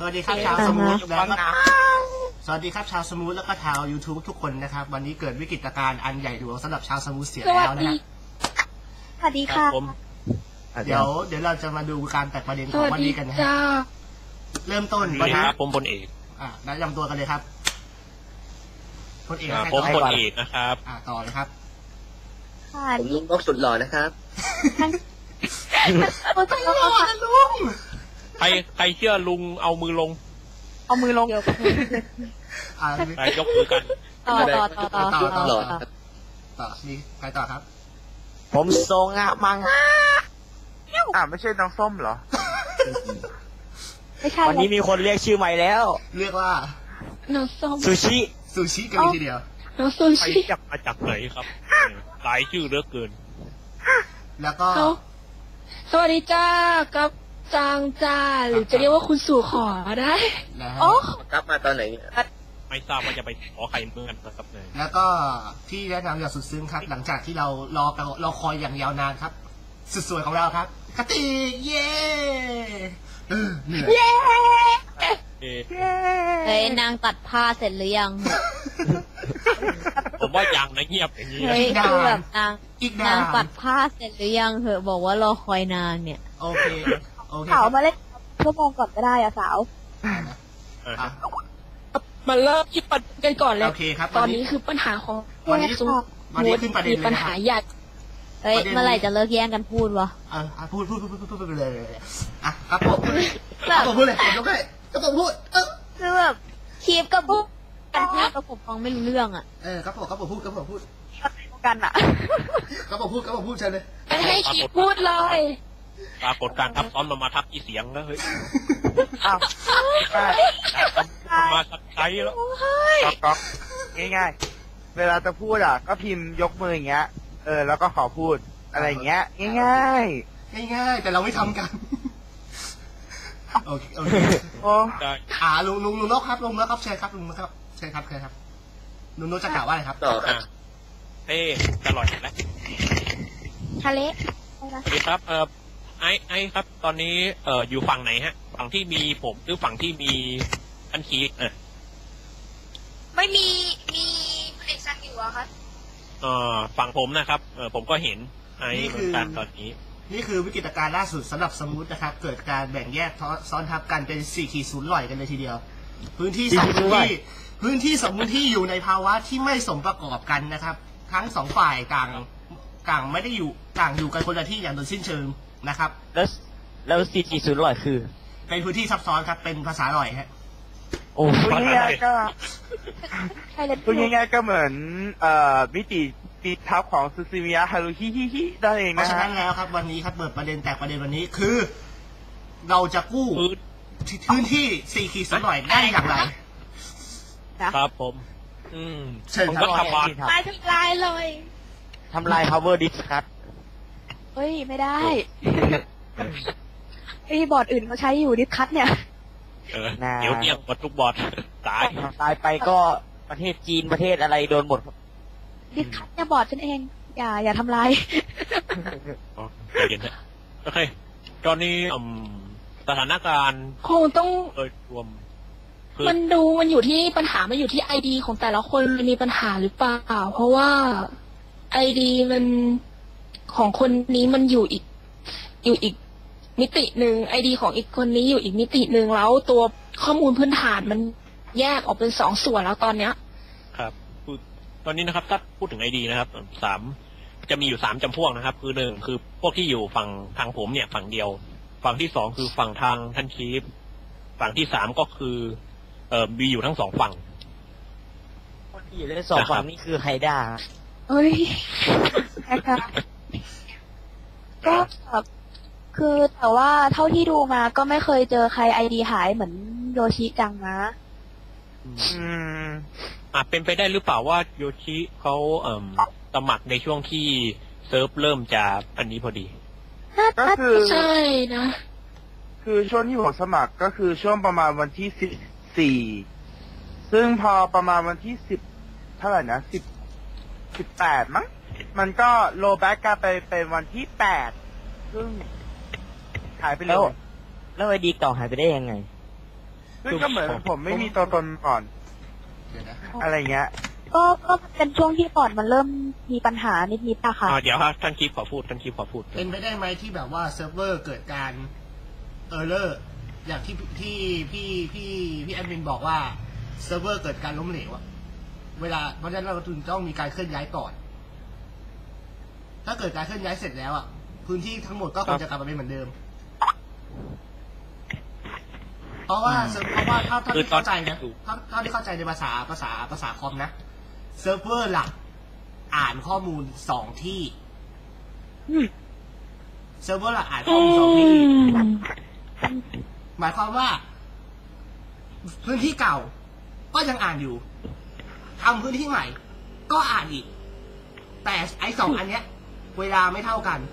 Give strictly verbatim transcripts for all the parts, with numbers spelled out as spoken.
วัสดีครับชาวสมูทแล้วก็สวัสดีครับชาวสมูทแล้วก็ชาว YouTube ทุกคนนะครับวันนี้เกิดวิกฤตการณ์อันใหญ่หลวงสำหรับชาวสมูทเสียแล้วนะครับสวัสดีค่ะเดี๋ยวเดี๋ยวเราจะมาดูการแตกประเด็นของวันนี้กันนะเริ่มต้นวันนี้ผมพลเอกอ่ะแนะนำตัวกันเลยครับพลเอกผมพลเอกนะครับอ่ะต่อเลยครับผมลุงนกสุดหล่อนะครับไม่หล่อนะลุงใครใครเชื่อลุงเอามือลงเอามือลงใครยกมือกันต่อต่อต่อต่อต่อต่อต่อมีใครต่อครับผมทรงอะมังอ่าไม่ใช่น้องส้มเหรอไม่ใช่วันนี้มีคนเรียกชื่อใหม่แล้วเรียกว่าน้องส้มซูชิซูชิกันทีเดียวน้องซูชิใครจับมาจากไหนครับหลายชื่อเหลือเกินแล้วก็สวัสดีจ้ากับจางจ้าหรือจะเรียกว่าคุณสู่ขอได้อ๋อครับมาตอนไหนไม่ทราบว่าจะไปขอใครเมื่อกันนะครับเลยแล้วก็ที่แนะนำอย่างสุดซึ้งครับหลังจากที่เรารอรอคอยอย่างยาวนานครับสุดสวยของเราครับกติเย้เหนื่อยเย้เฮ้ยนางตัดผ้าเสร็จหรือยังผมว่ายังนะเงียบอย่างนี้เฮ้ยคือแบบนางนางตัดผ้าเสร็จหรือยังเหอะบอกว่ารอคอยนางเนี่ยโอเคโอเคสาวมาเล่นชั่วโมงก่อนก็ได้อะสาวมาเริ่มคิดปัญหากันก่อนเลยโอเคครับตอนนี้คือปัญหาของวันนี้วันนี้ขึ้นประเด็นมีปัญหาใหญ่เฮ้ยเมื่อไหร่จะเลิกแย่งกันพูดวะอ่ะพูดพูดพูดพูดพูดไปเลยอ่ะครับผมครับผมพูดเลยผมยกให้ครับผมพูดเออคือแบบคีบกับพูดกันพูดกับผมฟังไม่รู้เรื่องอ่ะเออครับผมครับผมพูดครับผมพูดกันอ่ะครับผมพูดครับผมพูดใช่เลยไม่ให้คีบพูดเลยปรากฏการทับซ้อนมามาทับอีเสียงแล้วเฮ้ยอ้าวมาสักไกลแล้วก๊อกง่ายๆเวลาจะพูดอ่ะก็พิมพ์ยกมืออย่างเงี้ยเออแล้วก็ขอพูดอะไรอย่างเงี้ยง่ายๆง่ายๆแต่เราไม่ทำกันโอเคโอเคโอ้อ่าลุงลุงลุงนกครับลุงนกครับเชิญครับลุงนกครับเชิญครับเชิญครับลุงนกจะกล่าวว่าอะไรครับต่อครับเฮ้ตลอดแล้วทะเลสวัสดีครับเออไอ้ไอ้ครับตอนนี้เอ่ออยู่ฝั่งไหนฮะฝั่งที่มีผมหรือฝั่งที่มีท่านคีเออไม่มีมีเอกซักอยู่อะครับเอ่อฝั่งผมนะครับเออผมก็เห็นไอ้เหมือนกันตอนนี้นี่คือวิกฤตการณ์ล่าสุดสำหรับสมูทนะครับเกิดการแบ่งแยกซ้อนทับกันเป็นสี่ขีดศูนย์ลอยกันเลยทีเดียวพื้นที่สองพื้นที่พื้นที่สองพื้นที่อยู่ในภาวะที่ไม่สมประกอบกันนะครับทั้งสองฝ่ายต่างต่างไม่ได้อยู่ต่างอยู่กันคนละที่อย่างโดยสิ้นเชิงนะครับแล้วแล้วสี่ขีดศูนย์ลอยคือเป็นพื้นที่ซับซ้อนครับเป็นภาษาลอยฮะโอ้พูดง่ายๆก็พูดง่ายๆก็เหมือนเอ่อมิติปีทับของซูซิมิยะฮารุฮิฮิฮิได้เองนะเพราะฉะนั้นแล้วครับวันนี้ครับเปิดประเด็นแตกประเด็นวันนี้คือเราจะกู้พื้นที่สี่ขีดศูนย์ลอยได้อย่างไรครับผมอืมผมก็ทำบอลตายทำลายเลยทำลาย power disk ครับเฮ้ยไม่ได้ไอ้บอร์ดอื่นเขาใช้อยู่ดิสคัทเนี่ยเออเดี๋ยวเงียบหมดทุกบอร์ดตายตายไปก็ประเทศจีนประเทศอะไรโดนหมดดิสคัทเนี่ยบอร์ดฉันเองอย่าอย่าทำลายอ๋อใจเย็นนะโอเคตอนนี้สถานการณ์คงต้องโดยรวมมันดูมันอยู่ที่ปัญหามันอยู่ที่ไอดีของแต่ละคนมันมีปัญหาหรือเปล่าเพราะว่าไอดีมันของคนนี้มันอยู่อีกอยู่อีกมิติหนึ่งไอดีของอีกคนนี้อยู่อีกมิติหนึ่งแล้วตัวข้อมูลพื้นฐานมันแยกออกเป็นสองส่วนแล้วตอนเนี้ยครับตอนนี้นะครับถ้าพูดถึงไอดีนะครับสามจะมีอยู่สามจำพวกนะครับคือหนึ่งคือพวกที่อยู่ฝั่งทางผมเนี่ยฝั่งเดียวฝั่งที่สองคือฝั่งทางท่านคีฟฝั่งที่สามก็คือเอ่อมีอยู่ทั้งสองฝั่งคนที่อยู่ในสองฝั่งนี่คือไฮด้าเฮ้ยนะคะก็แบบคือแต่ว่าเท่าที่ดูมาก็ไม่เคยเจอใครไอดีหายเหมือนโยชิจังนะอืมอ่ะเป็นไปได้หรือเปล่าว่าโยชิเขาเอ่อสมัครในช่วงที่เซิร์ฟเริ่มจะอันนี้พอดีก็คือใช่นะคือช่วงที่ผมสมัครก็คือช่วงประมาณวันที่สิบสี่ซึ่งพอประมาณวันที่สิบเท่าไหร่นะสิบสิบแปดมั้งมันก็โลแบ็กกันไปเป็นวันที่แปดซึ่งหายไปแล้วแล้วไอดีเก่าหายไปได้ยังไงซึ่งก็เหมือนผมไม่มีตัวตนก่อนเดี๋ยวนะอะไรเงี้ยก็ก็เป็นช่วงที่ก่อนมันเริ่มมีปัญหานิดๆอะค่ะอ่าเดี๋ยวครับท่านคลิปขอพูดท่านคลิปขอพูดเป็นไปได้ไหมที่แบบว่าเซิร์ฟเวอร์เกิดการเออร์เลอร์อย่างที่ที่พี่พี่พี่แอดมินบอกว่าเซิร์ฟเวอร์เกิดการล้มเหลวอะเวลาเพราะฉะนั้นเราถึงต้องมีการเคลื่อนย้ายก่อน ถ้าเกิดการเคลื่อนย้ายเสร็จแล้วอะพื้นที่ทั้งหมดก็คงจะกลับมาเป็นเหมือนเดิม เพราะว่าเซิร์ฟเพราะว่าถ้าถ้าที่เข้าใจนะถ้าถ้าที่เข้าใจในภาษาภาษาภาษาคอมนะเซิร์ฟเวอร์หลักอ่านข้อมูลสองที่เซิร์ฟเวอร์หลักอ่านข้อมูลสองที่ หมายความว่า พื้นที่เก่า ก็ยังอ่านอยู่ทำพื้นที่ใหม่ ก็อ่านอีก แต่ไอ้สองอันเนี้ย เวลาไม่เท่ากัน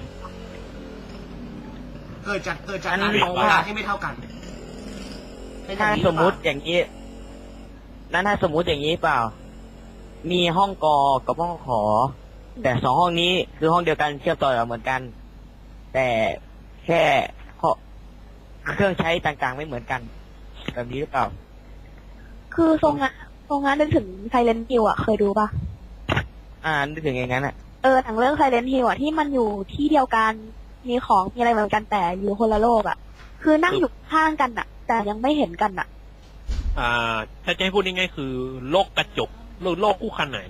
เกิดจากเกิดจากการเวลาที่ไม่เท่ากันเป็นอย่าถ้างนี้สมมุติอย่างนี้ นั้นถ้าสมมุติอย่างนี้เปล่า มีห้องกอกับห้องขอ แต่สองห้องนี้คือห้องเดียวกันเชื่อมต่อกันเหมือนกัน แต่แค่ข้อเครื่องใช้ต่างๆไม่เหมือนกัน แบบนี้หรือเปล่าคือทรงงานทรงงานนึกถึง Silent Hill อะเคยดูปะอ่านึกถึงอย่างนั้นอ่ะเออหนังเรื่อง Silent Hill อะที่มันอยู่ที่เดียวกันมีของมีอะไรเหมือนกันแต่อยู่คนละโลกอะคือนั่งอยู่ข้างกันอะแต่ยังไม่เห็นกันอะอ่าถ้าจะให้พูดง่ายๆคือโลกกระจกโลกโลกคู่ขนาน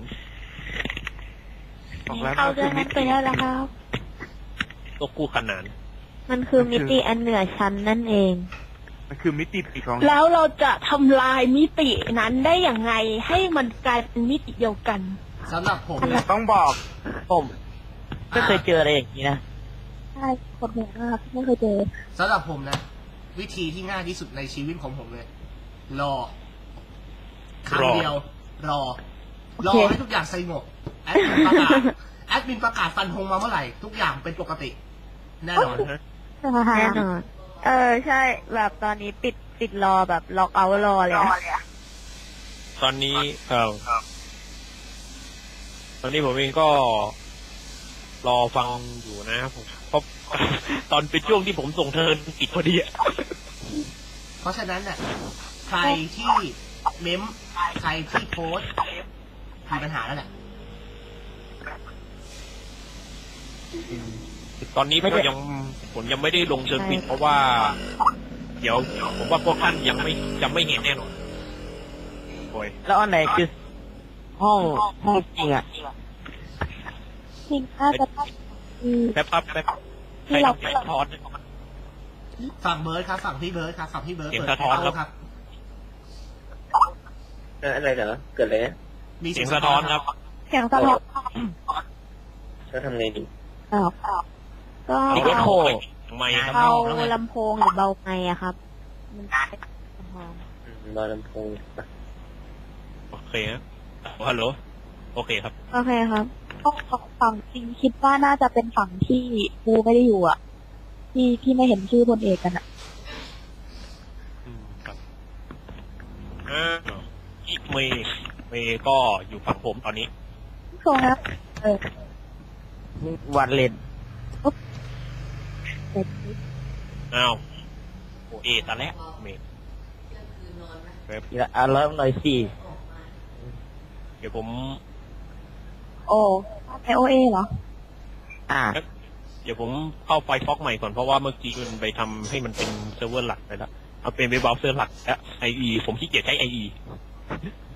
บอกแล้วเอามันเรื่คือ องนั้มินไปติได้แล้วครับโลกคู่ขนานมันคือมิติอันเหนือชั้นนั่นเองมันคือมิติปีของแล้วเราจะทำลายมิตินั้นได้อย่างไงให้มันกลายเป็นมิติเดียวกันสำหรับผมนะต้องบอกผมไม่เคยเจออะไรอย่างนี้นะใช่คนเหนือมากไม่เคยเจอสำหรับผมนะ วิธีที่ง่ายที่สุดในชีวิตของผมเลย รอครั้งเดียว รอ รอให้ทุกอย่างสงบแอดมินประกาศแอดมินประกาศฟันธงมาเมื่อไหร่ ทุกอย่างเป็นปกติ แน่นอนแน่นอน เออใช่ แบบตอนนี้ปิดปิดรอแบบล็อกเอาท์รอเลยอะตอนนี้เอ่อตอนนี้ผมเองก็รอฟังอยู่นะผมเพราะ ตอนเป็นช่วงที่ผมส่งเทิร์นปิดพอดีอะเพราะฉะนั้นน่ะ ใครที่เม้มใครที่โพสต์มีปัญหาแล้วแหละตอนนี้ผมยังผมยังไม่ได้ลงเชิงปิดเพราะว่า เดี๋ยวผมว่าพวกท่านยังไม่ยังไม่เห็นแน่นอนโอ้ยแล้วอันไหนคือห้องห้องจริงอ่ะจริงน่าจะต้องมีแป๊บครับแป๊บที่ให้เราทำสะท้อนฝั่งเบิร์ดครับ ฝั่งพี่เบิร์ดครับ ฝั่งพี่เบิร์ดเสียงเปิดสะท้อนครับครับอะไรเหรอเกิดอะไรนะมีเสียงสะท้อนครับเสียงสะท้อนจะทำไงดีอ้าวก็มีเอ็ก็กโทโคทำไมครับเบาลำโพงหรือเบาไมค์อะครับ มันเป็นลำโพงอืมรอลำโพงอ่ะโอเคครับฮัลโหลโอเคครับโอเคครับก็ฝั่งจริงคิดว่าน่าจะเป็นฝั่งที่กูไม่ได้อยู่อ่ะ ที่ที่ไม่เห็นชื่อพลเอกกันอ่ะอืมครับอ่าอีกเมย์เมย์ก็อยู่ฝั่งผมตอนนี้โซนะเออวันเลนเด็กอ้าวโอเอตาแล้วเมย์อ่ะร้อยหน่อยสี่เดี๋ยวผมโอไอโอเอเหรออ่าเดี๋ยวผมเข้าไฟฟอกใหม่ก่อนเพราะว่าเมื่อกี้มันไปทำให้มันเป็นเซิร์ฟเวอร์หลักไปแล้วเอาเป็นเว็บเบราว์เซอร์หลักและ ไอ อี ผมขี้เกียจใช้ ไอ อี